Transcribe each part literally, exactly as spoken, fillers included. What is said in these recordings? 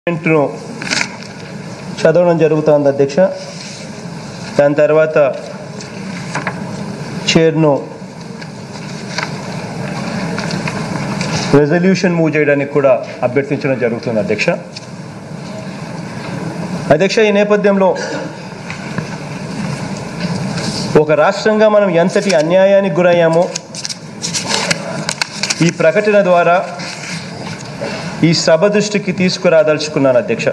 చదవడం జరుగుతుంది అధ్యక్ష. దాని తర్వాత చైర్ను రెజల్యూషన్ మూవ్ చేయడానికి కూడా అభ్యర్థించడం జరుగుతుంది అధ్యక్ష. అధ్యక్ష, ఈ నేపథ్యంలో ఒక రాష్ట్రంగా మనం ఎంతటి అన్యాయానికి గురయ్యామో ఈ ప్రకటన ద్వారా ఈ సభ దృష్టికి తీసుకురాదలుచుకున్నాను అధ్యక్ష.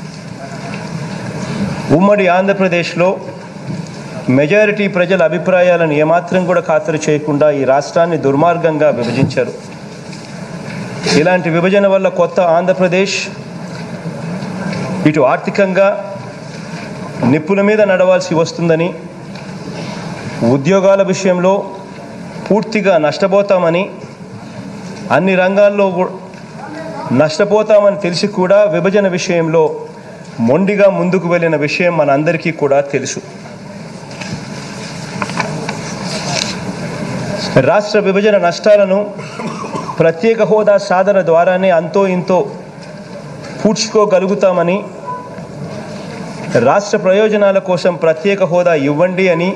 ఉమ్మడి ఆంధ్రప్రదేశ్లో మెజారిటీ ప్రజల అభిప్రాయాలను ఏమాత్రం కూడా ఖాతరు చేయకుండా ఈ రాష్ట్రాన్ని దుర్మార్గంగా విభజించారు. ఇలాంటి విభజన వల్ల కొత్త ఆంధ్రప్రదేశ్ ఇటు ఆర్థికంగా నిప్పుల మీద నడవాల్సి వస్తుందని, ఉద్యోగాల విషయంలో పూర్తిగా నష్టపోతామని, అన్ని రంగాల్లో నష్టపోతామని తెలిసి కూడా విభజన విషయంలో మొండిగా ముందుకు వెళ్ళిన విషయం మనందరికీ కూడా తెలుసు. రాష్ట్ర విభజన నష్టాలను ప్రత్యేక హోదా సాధన ద్వారానే అంతో ఇంతో పూడ్చుకోగలుగుతామని, రాష్ట్ర ప్రయోజనాల కోసం ప్రత్యేక హోదా ఇవ్వండి అని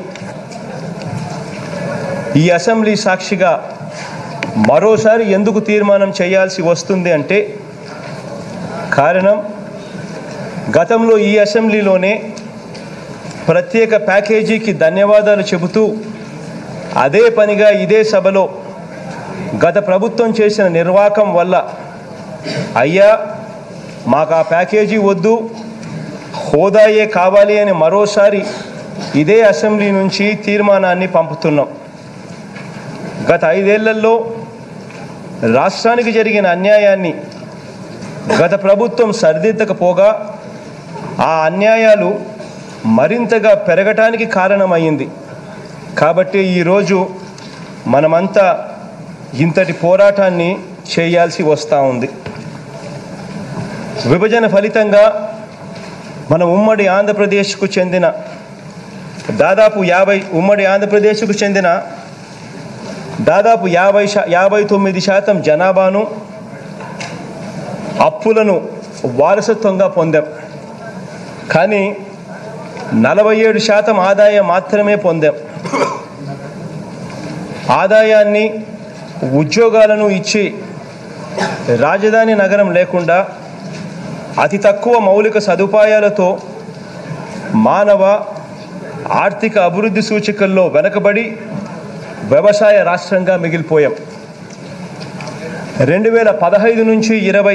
ఈ అసెంబ్లీ సాక్షిగా మరోసారి ఎందుకు తీర్మానం చేయాల్సి వస్తుంది అంటే కారణం, గతంలో ఈ అసెంబ్లీలోనే ప్రత్యేక ప్యాకేజీకి ధన్యవాదాలు చెబుతూ అదే పనిగా ఇదే సభలో గత ప్రభుత్వం చేసిన నిర్వాకం వల్ల అయ్యా మాకు ఆ ప్యాకేజీ వద్దు, హోదాయే కావాలి అని మరోసారి ఇదే అసెంబ్లీ నుంచి తీర్మానాన్ని పంపుతున్నాం. గత ఐదేళ్లలో రాష్ట్రానికి జరిగిన అన్యాయాన్ని గత ప్రభుత్వం సరిదిద్దకపోగా ఆ అన్యాయాలు మరింతగా పెరగటానికి కారణమైంది. కాబట్టి ఈరోజు మనమంతా ఇంతటి పోరాటాన్ని చేయాల్సి వస్తూ ఉంది. విభజన ఫలితంగా మన ఉమ్మడి ఆంధ్రప్రదేశ్కు చెందిన దాదాపు యాభై ఉమ్మడి ఆంధ్రప్రదేశ్కు చెందిన దాదాపు యాభై శా యాభై తొమ్మిది శాతం జనాభాను అప్పులను వారసత్వంగా పొందాం. కానీ నలభై ఏడు శాతం ఆదాయం మాత్రమే పొందాం. ఆదాయాన్ని, ఉద్యోగాలను ఇచ్చి రాజధాని నగరం లేకుండా అతి తక్కువ మౌలిక సదుపాయాలతో మానవ ఆర్థిక అభివృద్ధి సూచికల్లో వెనకబడి వ్యవసాయ రాష్ట్రంగా మిగిలిపోయాం. రెండు వేల పదహైదు నుంచి ఇరవై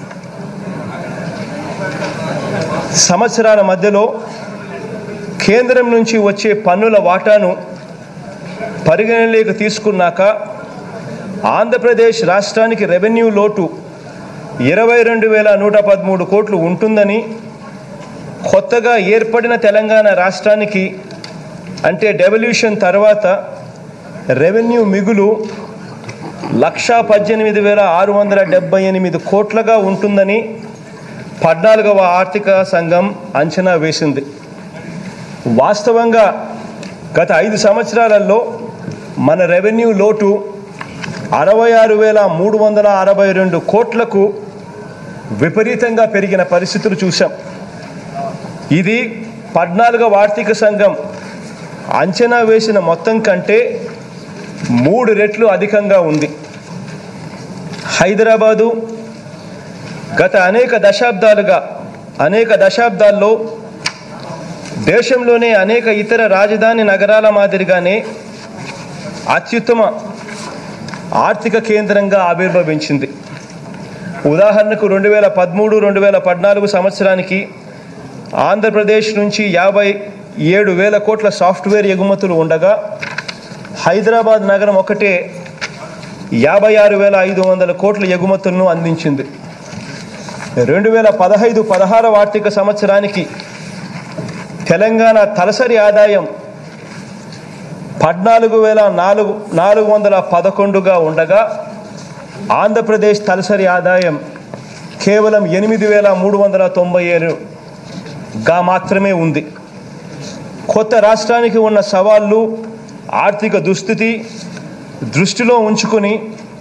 సంవత్సరాల మధ్యలో కేంద్రం నుంచి వచ్చే పన్నుల వాటాను పరిగణనలోకి తీసుకున్నాక ఆంధ్రప్రదేశ్ రాష్ట్రానికి రెవెన్యూ లోటు ఇరవై రెండు వేల నూట పదమూడు కోట్లు ఉంటుందని, కొత్తగా ఏర్పడిన తెలంగాణ రాష్ట్రానికి అంటే డెవల్యూషన్ తర్వాత రెవెన్యూ మిగులు లక్షా పద్దెనిమిది వేల ఆరు వందల డెబ్బై ఎనిమిది కోట్లుగా ఉంటుందని పద్నాలుగవ ఆర్థిక సంఘం అంచనా వేసింది. వాస్తవంగా గత ఐదు సంవత్సరాలలో మన రెవెన్యూ లోటు అరవై ఆరు వేల మూడు వందల అరవై రెండు కోట్లకు విపరీతంగా పెరిగిన పరిస్థితులు చూసాం. ఇది పద్నాలుగవ ఆర్థిక సంఘం అంచనా వేసిన మొత్తం కంటే మూడు రెట్లు అధికంగా ఉంది. హైదరాబాదు గత అనేక దశాబ్దాలుగా అనేక దశాబ్దాల్లో దేశంలోనే అనేక ఇతర రాజధాని నగరాల మాదిరిగానే అత్యుత్తమ ఆర్థిక కేంద్రంగా ఆవిర్భవించింది. ఉదాహరణకు రెండు వేల పదమూడు రెండు వేల పద్నాలుగు సంవత్సరానికి ఆంధ్రప్రదేశ్ నుంచి యాభై ఏడు వేల కోట్ల సాఫ్ట్వేర్ ఎగుమతులు ఉండగా హైదరాబాద్ నగరం ఒకటే యాభై ఆరు వేల ఐదు వందల కోట్ల ఎగుమతులను అందించింది. రెండు వేల పదహైదు పదహారవ ఆర్థిక సంవత్సరానికి తెలంగాణ తలసరి ఆదాయం పద్నాలుగు వేల నాలుగు నాలుగు వందల పదకొండుగా ఉండగా ఆంధ్రప్రదేశ్ తలసరి ఆదాయం కేవలం ఎనిమిది వేల మూడు వందల తొంభై ఏడుగా మాత్రమే ఉంది. కొత్త రాష్ట్రానికి ఉన్న సవాళ్ళు, ఆర్థిక దుస్థితి దృష్టిలో ఉంచుకుని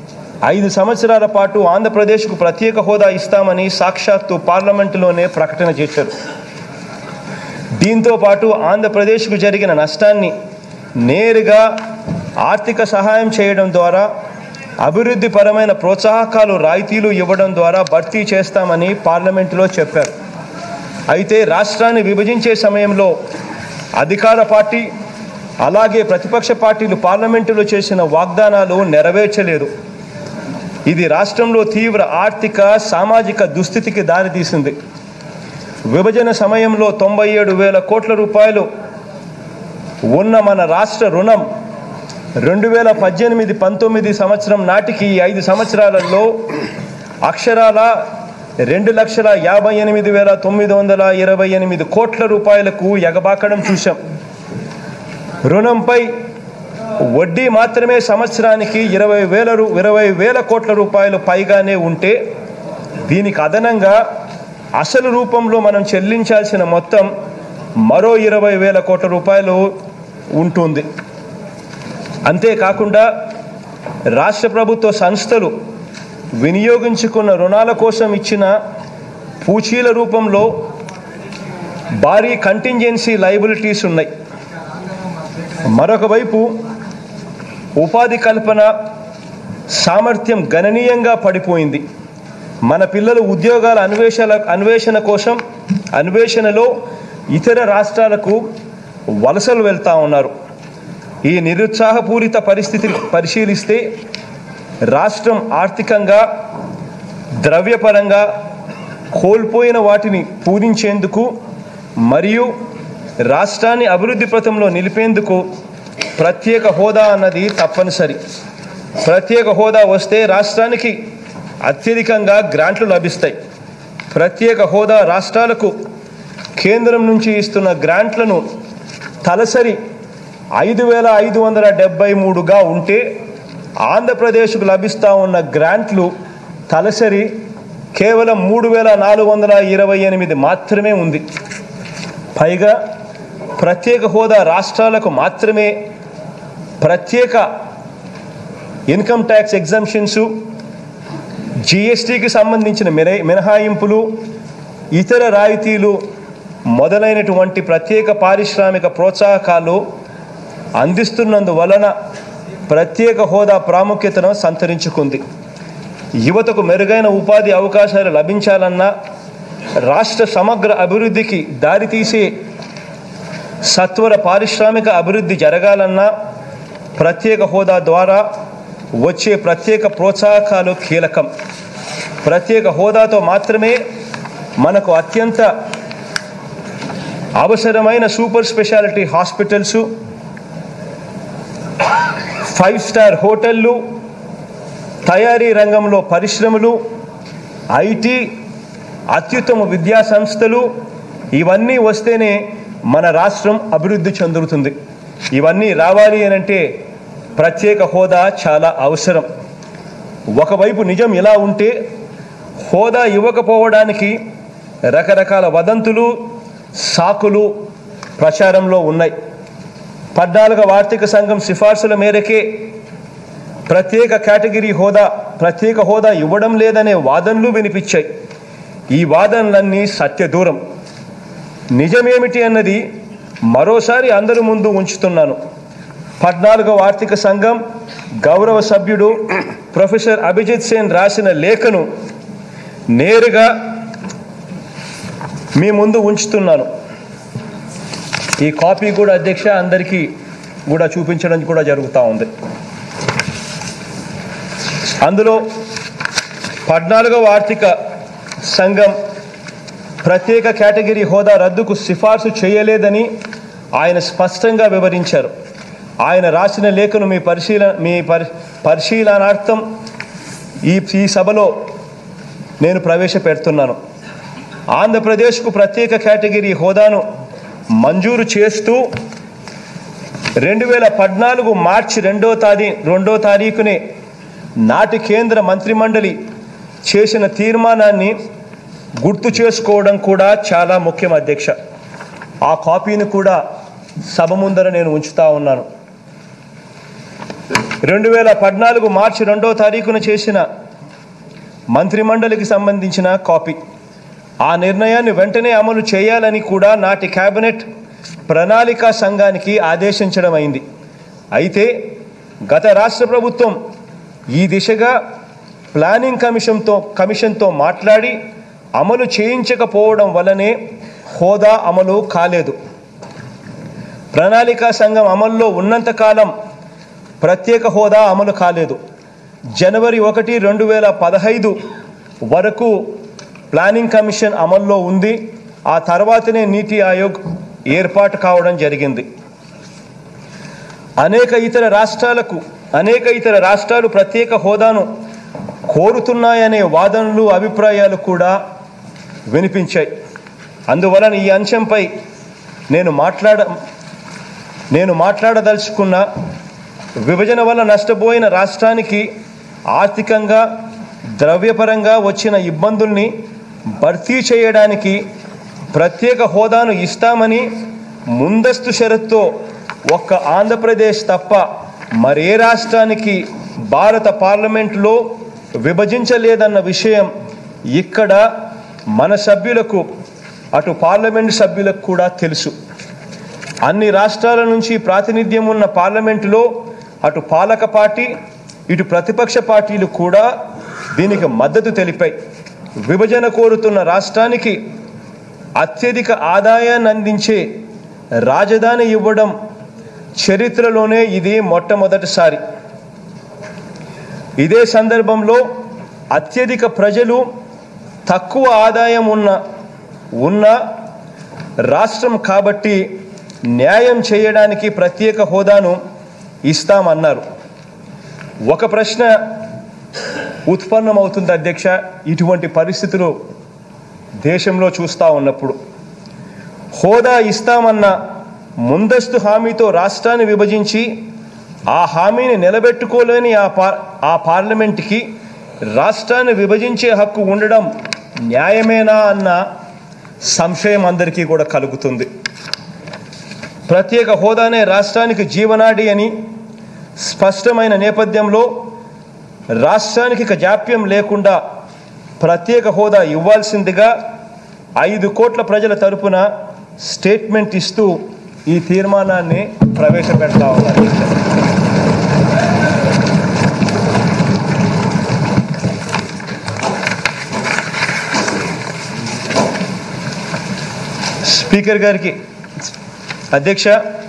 ఐదు సంవత్సరాల పాటు ఆంధ్రప్రదేశ్కు ప్రత్యేక హోదా ఇస్తామని సాక్షాత్తు పార్లమెంటులోనే ప్రకటన చేశారు. దీంతో పాటు ఆంధ్రప్రదేశ్కు జరిగిన నష్టాన్ని నేరుగా ఆర్థిక సహాయం చేయడం ద్వారా, అభివృద్ధి పరమైన ప్రోత్సాహకాలు రాయితీలు ఇవ్వడం ద్వారా భర్తీ చేస్తామని పార్లమెంటులో చెప్పారు. అయితే రాష్ట్రాన్ని విభజించే సమయంలో అధికార పార్టీ అలాగే ప్రతిపక్ష పార్టీలు పార్లమెంటులో చేసిన వాగ్దానాలు నెరవేర్చలేదు. ఇది రాష్ట్రంలో తీవ్ర ఆర్థిక సామాజిక దుస్థితికి దారితీసింది. విభజన సమయంలో తొంభై ఏడు వేల కోట్ల రూపాయలు ఉన్న మన రాష్ట్ర రుణం రెండు వేల పద్దెనిమిది పంతొమ్మిది సంవత్సరం నాటికి ఐదు సంవత్సరాలలో అక్షరాల రెండు లక్షల యాభై ఎనిమిది వేల తొమ్మిది వందల ఇరవై ఎనిమిది కోట్ల రూపాయలకు ఎగబాకడం చూశాం. రుణంపై వడ్డీ మాత్రమే సంవత్సరానికి ఇరవై వేల రూ ఇరవై వేల కోట్ల రూపాయలు పైగానే ఉంటే, దీనికి అదనంగా అసలు రూపంలో మనం చెల్లించాల్సిన మొత్తం మరో ఇరవై వేల కోట్ల రూపాయలు ఉంటుంది. అంతేకాకుండా రాష్ట్ర ప్రభుత్వ సంస్థలు వినియోగించుకున్న రుణాల కోసం ఇచ్చిన పూచీల రూపంలో భారీ కంటింజెన్సీ లయబిలిటీస్ ఉన్నాయి. మరొక వైపు ఉపాధి కల్పన సామర్థ్యం గణనీయంగా పడిపోయింది. మన పిల్లలు ఉద్యోగాల అన్వేషణ అన్వేషణ కోసం అన్వేషణలో ఇతర రాష్ట్రాలకు వలసలు వెళ్తూ ఉన్నారు. ఈ నిరుత్సాహపూరిత పరిస్థితిని పరిశీలిస్తే రాష్ట్రం ఆర్థికంగా, ద్రవ్యపరంగా కోల్పోయిన వాటిని పూరించేందుకు మరియు రాష్ట్రాన్ని అభివృద్ధి పథంలో నిలిపేందుకు ప్రత్యేక హోదా అన్నది తప్పనిసరి. ప్రత్యేక హోదా వస్తే రాష్ట్రానికి అత్యధికంగా గ్రాంట్లు లభిస్తాయి. ప్రత్యేక హోదా రాష్ట్రాలకు కేంద్రం నుంచి ఇస్తున్న గ్రాంట్లను తలసరి ఐదు వేల ఐదు వందల డెబ్బై మూడుగా ఉంటే, ఆంధ్రప్రదేశ్కు లభిస్తూ ఉన్న గ్రాంట్లు తలసరి కేవలం మూడు వేల నాలుగు వందల ఇరవై ఎనిమిది మాత్రమే ఉంది. పైగా ప్రత్యేక హోదా రాష్ట్రాలకు మాత్రమే ప్రత్యేక ఇన్కమ్ ట్యాక్స్ ఎగ్జంప్షన్సు, జిఎస్టీకి సంబంధించిన మినహాయింపులు, ఇతర రాయితీలు మొదలైనటువంటి ప్రత్యేక పారిశ్రామిక ప్రోత్సాహకాలు అందిస్తున్నందువలన ప్రత్యేక హోదా ప్రాముఖ్యతను సంతరించుకుంది. యువతకు మెరుగైన ఉపాధి అవకాశాలు లభించాలన్నా, రాష్ట్ర సమగ్ర అభివృద్ధికి దారితీసే సత్వర పారిశ్రామిక అభివృద్ధి జరగాలన్నా ప్రత్యేక హోదా ద్వారా వచ్చే ప్రత్యేక ప్రోత్సాహకాలు కీలకం. ప్రత్యేక హోదాతో మాత్రమే మనకు అత్యంత అవసరమైన super speciality hospitals, five star హోటళ్ళు, తయారీ రంగంలో పరిశ్రమలు, ఐటీ, అత్యుత్తమ విద్యా సంస్థలు ఇవన్నీ వస్తేనే మన రాష్ట్రం అభివృద్ధి చెందుతుంది. ఇవన్నీ రావాలి అనంటే ప్రత్యేక హోదా చాలా అవసరం. ఒకవైపు నిజం ఇలా ఉంటే, హోదా ఇవ్వకపోవడానికి రకరకాల వదంతులు, సాకులు ప్రచారంలో ఉన్నాయి. పద్నాలుగవ ఆర్థిక సంఘం సిఫార్సుల మేరకే ప్రత్యేక కేటగిరీ హోదా ప్రత్యేక హోదా ఇవ్వడం లేదనే వాదనలు వినిపించాయి. ఈ వాదనలన్నీ సత్యదూరం. నిజమేమిటి అన్నది మరోసారి అందరి ముందు ఉంచుతున్నాను. పద్నాలుగవ ఆర్థిక సంఘం గౌరవ సభ్యుడు ప్రొఫెసర్ అభిజిత్ సేన్ రాసిన లేఖను నేరుగా మీ ముందు ఉంచుతున్నాను. ఈ కాపీ కూడా అధ్యక్ష అందరికీ కూడా చూపించడం కూడా జరుగుతూ ఉంది. అందులో పద్నాలుగవ ఆర్థిక సంఘం ప్రత్యేక కేటగిరీ హోదా రద్దుకు సిఫార్సు చేయలేదని ఆయన స్పష్టంగా వివరించారు. ఆయన రాసిన లేఖను మీ పరిశీలన మీ పరి పరిశీలనార్థం ఈ ఈ సభలో నేను ప్రవేశపెడుతున్నాను. ఆంధ్రప్రదేశ్కు ప్రత్యేక కేటగిరీ హోదాను మంజూరు చేస్తూ రెండు వేల పద్నాలుగు మార్చి రెండో తారీ రెండో తారీఖునే నాటి కేంద్ర మంత్రిమండలి చేసిన తీర్మానాన్ని గుర్తు చేసుకోవడం కూడా చాలా ముఖ్యం అధ్యక్ష. ఆ కాపీని కూడా సభ ముందర నేను ఉంచుతా ఉన్నాను. రెండు వేల పద్నాలుగు మార్చి రెండో తారీఖున చేసిన మంత్రిమండలికి సంబంధించిన కాపీ. ఆ నిర్ణయాన్ని వెంటనే అమలు చేయాలని కూడా నాటి కేబినెట్ ప్రణాళికా సంఘానికి ఆదేశించడం అయింది. అయితే గత రాష్ట్ర ప్రభుత్వం ఈ దిశగా ప్లానింగ్ కమిషన్తో కమిషన్తో మాట్లాడి అమలు చేయించకపోవడం వల్లనే హోదా అమలు కాలేదు. ప్రణాళికా సంఘం అమల్లో ఉన్నంతకాలం ప్రత్యేక హోదా అమలు కాలేదు. జనవరి ఒకటి రెండు వేల పదహైదు వరకు ప్లానింగ్ కమిషన్ అమల్లో ఉంది. ఆ తర్వాతనే నీతి ఆయోగ్ ఏర్పాటు కావడం జరిగింది. అనేక ఇతర రాష్ట్రాలకు అనేక ఇతర రాష్ట్రాలు ప్రత్యేక హోదాను కోరుతున్నాయనే వాదనలు అభిప్రాయాలు కూడా వినిపించాయి. అందువలన ఈ అంశంపై నేను మాట్లాడ నేను మాట్లాడదలుచుకున్న విభజన వల్ల నష్టపోయిన రాష్ట్రానికి ఆర్థికంగా ద్రవ్యపరంగా వచ్చిన ఇబ్బందుల్ని భర్తీ చేయడానికి ప్రత్యేక హోదాను ఇస్తామని ముందస్తు షరతుతో ఒక్క ఆంధ్రప్రదేశ్ తప్ప మరే రాష్ట్రానికి భారత పార్లమెంటులో విభజించలేదన్న విషయం ఇక్కడ మన సభ్యులకు అటు పార్లమెంటు సభ్యులకు కూడా తెలుసు. అన్ని రాష్ట్రాల నుంచి ప్రాతినిధ్యం ఉన్న పార్లమెంటులో అటు పాలక పార్టీ ఇటు ప్రతిపక్ష పార్టీలు కూడా దీనికి మద్దతు తెలిపాయి. విభజన కోరుతున్న రాష్ట్రానికి అత్యధిక ఆదాయాన్ని అందించే రాజధాని ఇవ్వడం చరిత్రలోనే ఇది మొట్టమొదటిసారి. ఇదే సందర్భంలో అత్యధిక ప్రజలు తక్కువ ఆదాయం ఉన్న ఉన్న రాష్ట్రం కాబట్టి న్యాయం చేయడానికి ప్రత్యేక హోదాను ఇస్తామన్నారు. ఒక ప్రశ్న ఉత్పన్నమవుతుంది అధ్యక్ష, ఇటువంటి పరిస్థితులు దేశంలో చూస్తూ ఉన్నప్పుడు. హోదా ఇస్తామన్న ముందస్తు హామీతో రాష్ట్రాన్ని విభజించి ఆ హామీని నిలబెట్టుకోలేని ఆ పార్ ఆ పార్లమెంట్కి రాష్ట్రాన్ని విభజించే హక్కు ఉండడం న్యాయమేనా అన్న సంశయం అందరికీ కూడా కలుగుతుంది. ప్రత్యేక హోదానే రాష్ట్రానికి జీవనాడి అని స్పష్టమైన నేపథ్యంలో రాష్ట్రానికి ఇక జాప్యం లేకుండా ప్రత్యేక హోదా ఇవ్వాల్సిందిగా ఐదు కోట్ల ప్రజల తరపున స్టేట్మెంట్ ఇస్తూ ఈ తీర్మానాన్ని ప్రవేశపెడతా ఉన్నారు. స్పీకర్ గారికి అధ్యక్ష,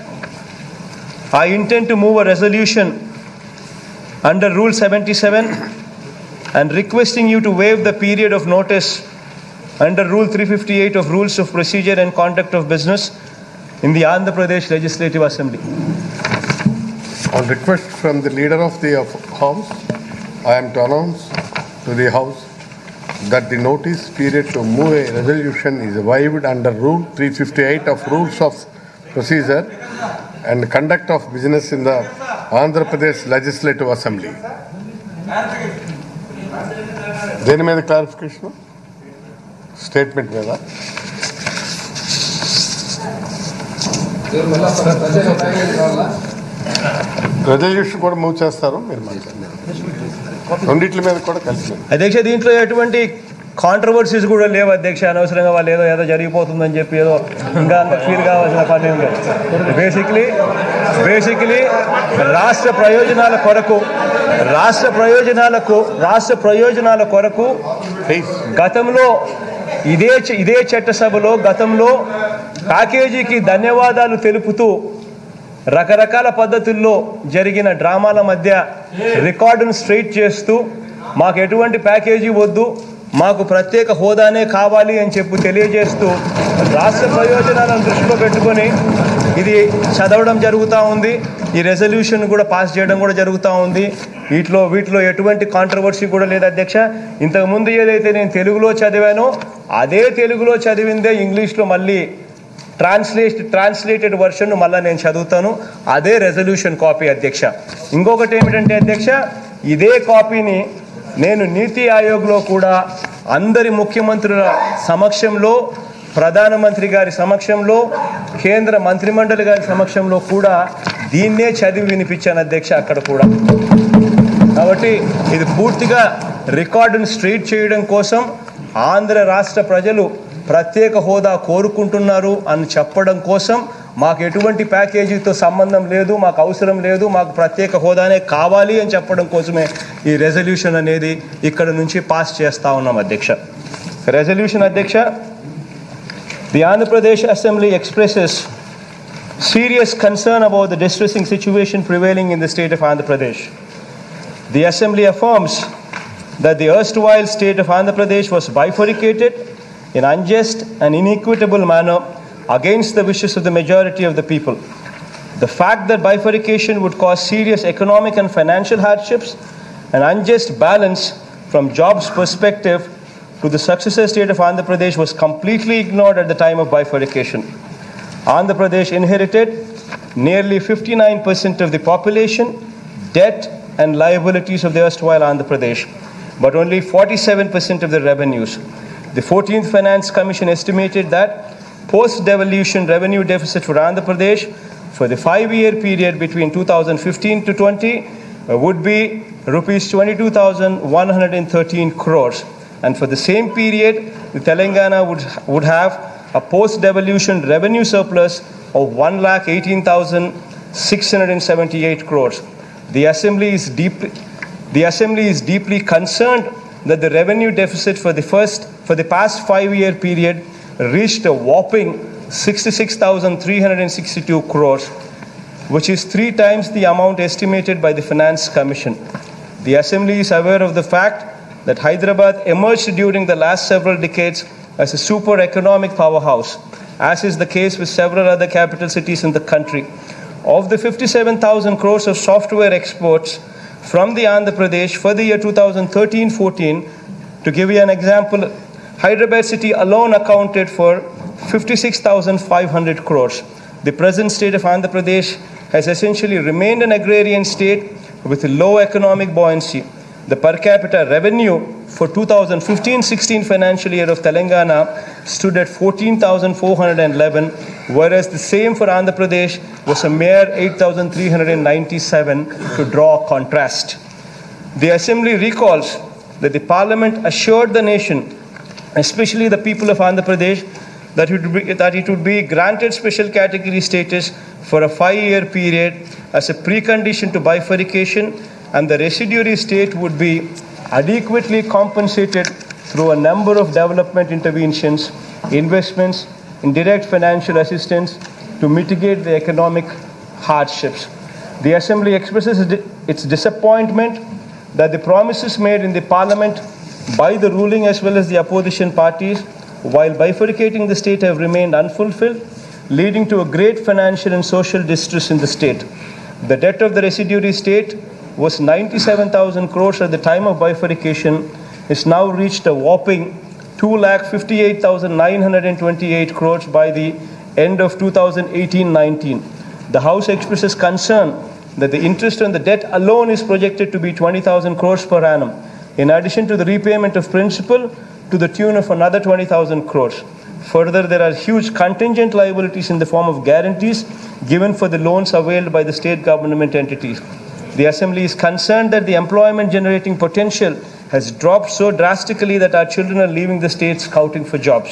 I intend to move a resolution under Rule seventy-seven and requesting you to waive the period of notice under Rule three fifty-eight of Rules of Procedure and Conduct of Business in the Andhra Pradesh Legislative Assembly. On request from the Leader of the House, I am to announce to the House that the notice period to move a resolution is waived under Rule three fifty-eight of Rules of Procedure and Conduct of Business in the Andhra Pradesh Legislative Assembly. దేని మీద clarification? Statement మీద. Resolution కూడా move చేస్తారు మీరు రెండిట్ల మీద కూడా కలిసి. అధ్యక్ష, దీంట్లో ఎటువంటి కాంట్రవర్సీస్ కూడా లేవు అధ్యక్ష. అనవసరంగా వాళ్ళు ఏదో ఏదో జరిగిపోతుందని చెప్పి ఏదో ఇంకా అంత ఫీల్ కావాల్సిన పని ఏం లేదు. బేసిక్లీ బేసిక్లీ రాష్ట్ర ప్రయోజనాల కొరకు రాష్ట్ర ప్రయోజనాలకు రాష్ట్ర ప్రయోజనాల కొరకు గతంలో ఇదే ఇదే చట్టసభలో గతంలో ప్యాకేజీకి ధన్యవాదాలు తెలుపుతూ రకరకాల పద్ధతుల్లో జరిగిన డ్రామాల మధ్య రికార్డును స్ట్రైట్ చేస్తూ మాకు ఎటువంటి ప్యాకేజీ వద్దు, మాకు ప్రత్యేక హోదానే కావాలి అని చెప్పి తెలియజేస్తూ రాష్ట్ర ప్రయోజనాలను దృష్టిలో పెట్టుకొని ఇది చదవడం జరుగుతూ ఉంది. ఈ రెజల్యూషన్ కూడా పాస్ చేయడం కూడా జరుగుతూ ఉంది. వీటిలో వీటిలో ఎటువంటి కాంట్రవర్సీ కూడా లేదు అధ్యక్ష. ఇంతకుముందు ఏదైతే నేను తెలుగులో చదివానో అదే తెలుగులో చదివిందే ఇంగ్లీష్లో మళ్ళీ ట్రాన్స్లేట్ ట్రాన్స్లేటెడ్ వర్షన్ మళ్ళీ నేను చదువుతాను. అదే రెజల్యూషన్ కాపీ అధ్యక్ష. ఇంకొకటి ఏమిటంటే అధ్యక్ష, ఇదే కాపీని నేను నీతి ఆయోగ్లో కూడా అందరి ముఖ్యమంత్రుల సమక్షంలో, ప్రధానమంత్రి గారి సమక్షంలో, కేంద్ర మంత్రిమండలి గారి సమక్షంలో కూడా దీన్నే చదివి వినిపించాను అధ్యక్ష అక్కడ కూడా. కాబట్టి ఇది పూర్తిగా రికార్డును స్ట్రెయిట్ చేయడం కోసం ఆంధ్ర రాష్ట్ర ప్రజలు ప్రత్యేక హోదా కోరుకుంటున్నారు అని చెప్పడం కోసం, మాకు ఎటువంటి ప్యాకేజీతో సంబంధం లేదు, మాకు అవసరం లేదు, మాకు ప్రత్యేక హోదానే కావాలి అని చెప్పడం కోసమే ఈ రెజల్యూషన్ అనేది ఇక్కడ నుంచి పాస్ చేస్తూ ఉన్నాం అధ్యక్ష. రెజల్యూషన్ అధ్యక్ష, the Andhra Pradesh assembly expresses serious concern about the distressing situation prevailing in the state of Andhra Pradesh. The Assembly affirms that the erstwhile state of Andhra Pradesh was bifurcated in unjust and inequitable manner against the wishes of the majority of the people. The fact that bifurcation would cause serious economic and financial hardships and unjust balance from jobs perspective to the successor state of Andhra Pradesh was completely ignored at the time of bifurcation. Andhra Pradesh inherited nearly fifty-nine percent of the population, debt and liabilities of the erstwhile Andhra Pradesh, but only forty-seven percent of the revenues. The fourteenth Finance Commission estimated that post-devolution revenue deficit for Andhra Pradesh for the five-year period between two thousand fifteen to twenty uh, would be rupees twenty-two thousand one hundred thirteen crores, and for the same period, the Telangana would would have a post-devolution revenue surplus of one lakh eighteen thousand six hundred seventy-eight crores. The Assembly is deeply, the Assembly is deeply concerned that the revenue deficit for the first, for the past five-year period reached a whopping sixty-six thousand three hundred sixty-two crores, which is three times the amount estimated by the Finance Commission. The Assembly is aware of the fact that Hyderabad emerged during the last several decades as a super economic powerhouse, as is the case with several other capital cities in the country. Of the fifty-seven thousand crores of software exports from the Andhra Pradesh for the year two thousand thirteen fourteen, to give you an example, Hyderabad city alone accounted for fifty-six thousand five hundred crores. The present state of Andhra Pradesh has essentially remained an agrarian state with low economic buoyancy. The per capita revenue for two thousand fifteen sixteen financial year of Telangana stood at fourteen thousand four hundred eleven, whereas the same for Andhra Pradesh was a mere eight thousand three hundred ninety-seven, to draw a contrast. The Assembly recalls that the Parliament assured the nation, especially the people of Andhra Pradesh, that it would be, that it would be granted special category status for a five-year period as a precondition to bifurcation, and the residuary state would be adequately compensated through a number of development interventions, investments, and direct financial assistance to mitigate the economic hardships. The Assembly expresses its disappointment that the promises made in the Parliament by the ruling as well as the opposition parties while bifurcating the state have remained unfulfilled, leading to a great financial and social distress in the state. The debt of the residuary state was ninety-seven thousand crores at the time of bifurcation, is now reached a whopping two lakh fifty-eight thousand nine hundred twenty-eight crores by the end of two thousand eighteen nineteen. The House expresses concern that the interest on the debt alone is projected to be twenty thousand crores per annum, in addition to the repayment of principal to the tune of another twenty thousand crores. Further, there are huge contingent liabilities in the form of guarantees given for the loans availed by the state government entities. The Assembly is concerned that the employment generating potential has dropped so drastically that our children are leaving the state scouting for jobs.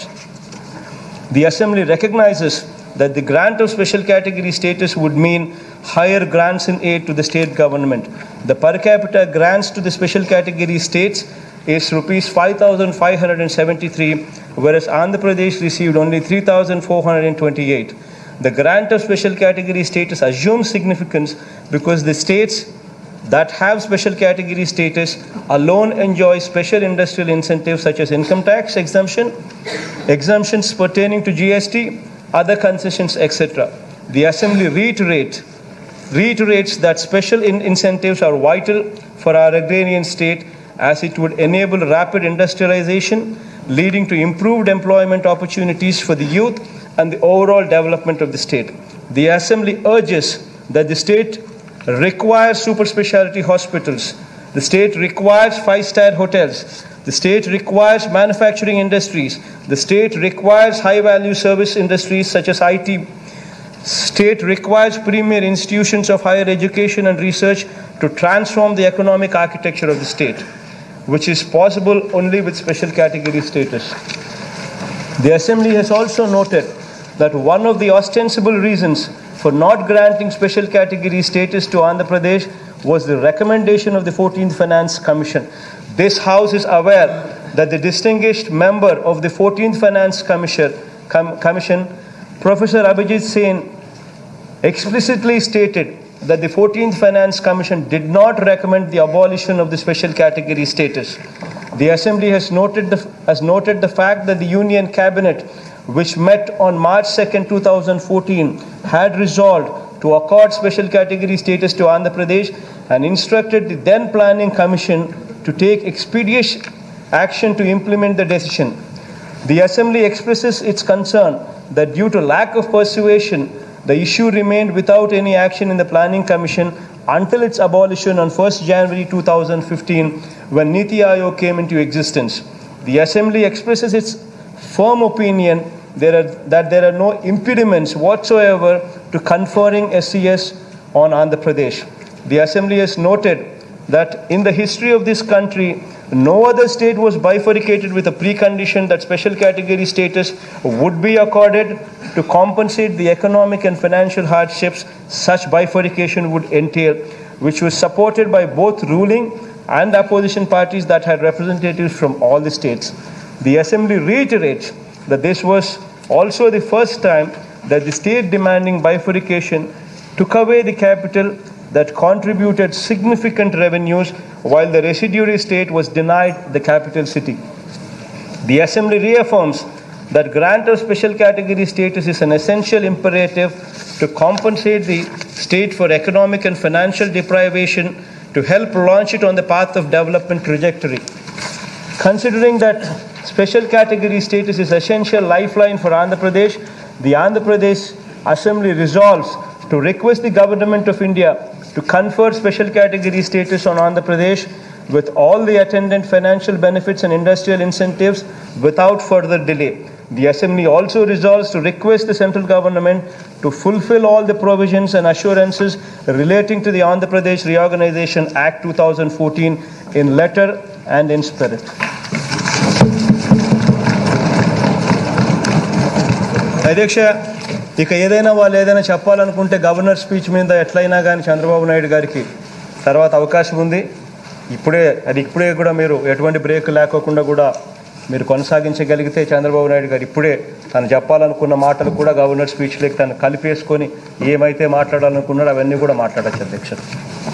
The Assembly recognizes that the grant of special category status would mean higher grants in aid to the state government. The per capita grants to the special category states is rupees five thousand five hundred seventy-three, whereas Andhra Pradesh received only three thousand four hundred twenty-eight. The grant of special category status assumes significance because the states that have special category status alone enjoy special industrial incentives such as income tax exemption, exemptions pertaining to G S T, other concessions, et cetera. The Assembly reiterate, reiterates that special in incentives are vital for our agrarian state, as it would enable rapid industrialization, leading to improved employment opportunities for the youth and the overall development of the state. The Assembly urges that the state requires super specialty hospitals, the state requires five-star hotels, the state requires manufacturing industries, the state requires high-value service industries such as I T, State requires premier institutions of higher education and research to transform the economic architecture of the state, which is possible only with special category status. The Assembly has also noted that one of the ostensible reasons for not granting special category status to Andhra Pradesh was the recommendation of the fourteenth Finance Commission. This House is aware that the distinguished member of the fourteenth Finance Commission, Com- Commission Professor Abhijit Sen, explicitly stated that the fourteenth Finance Commission did not recommend the abolition of the special category status. The Assembly has noted the, has noted the fact that the Union Cabinet, which met on March second, two thousand fourteen, had resolved to accord special category status to Andhra Pradesh and instructed the then Planning Commission to take expeditious action to implement the decision. The Assembly expresses its concern that due to lack of persuasion, the issue remained without any action in the Planning Commission until its abolition on first January two thousand fifteen, when Niti Aayog came into existence. The Assembly expresses its firm opinion there are, that there are no impediments whatsoever to conferring S C S on Andhra Pradesh. The Assembly has noted that in the history of this country, no other state was bifurcated with a precondition that special category status would be accorded to compensate the economic and financial hardships such bifurcation would entail, which was supported by both ruling and opposition parties that had representatives from all the states. The Assembly reiterates that this was also the first time that the state demanding bifurcation took away the capital that contributed significant revenues, while the residuary state was denied the capital city. The Assembly reaffirms that grant of special category status is an essential imperative to compensate the state for economic and financial deprivation to help launch it on the path of development trajectory. Considering that special category status is essential lifeline for Andhra Pradesh, the Andhra Pradesh Assembly resolves to request the Government of India to confer special category status on Andhra Pradesh with all the attendant financial benefits and industrial incentives without further delay. The Assembly also resolves to request the central government to fulfill all the provisions and assurances relating to the Andhra Pradesh Reorganization Act two thousand fourteen in letter and in spirit. అధ్యక్ష, ఇక ఏదైనా వాళ్ళు ఏదైనా చెప్పాలనుకుంటే governor speech మీద ఎట్లయినా కానీ చంద్రబాబు నాయుడు గారికి తర్వాత అవకాశం ఉంది. ఇప్పుడే అది ఇప్పుడే కూడా మీరు ఎటువంటి బ్రేక్ లేకోకుండా కూడా మీరు కొనసాగించగలిగితే చంద్రబాబు నాయుడు గారు ఇప్పుడే తను చెప్పాలనుకున్న మాటలు కూడా గవర్నర్ స్పీచ్లోకి తను కలిపేసుకొని ఏమైతే మాట్లాడాలనుకున్నాడో అవన్నీ కూడా మాట్లాడచ్చు అధ్యక్ష.